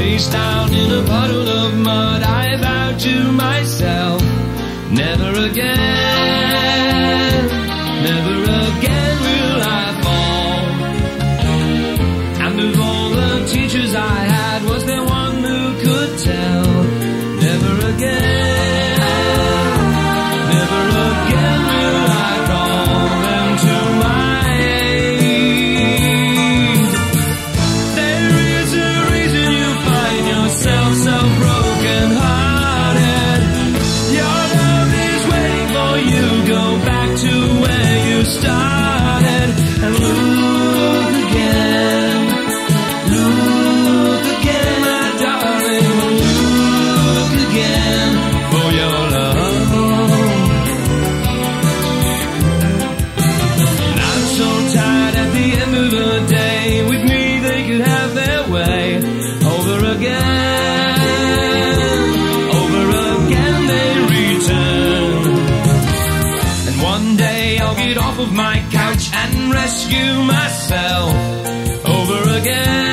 face down in a puddle of mud, I vowed to myself, never again, never again will I fall. And of all the teachers I had, was there one who could tell? Never again, never again will I call them to my aid. There is a reason you find yourself so broken-hearted. Your love is waiting for you. Go back to where you started and look again, my darling, look again for your love. And I'm so tired at the end of the day, with me they could have their way. Over again they return. And one day I'll get off of my couch and rescue myself. Over again.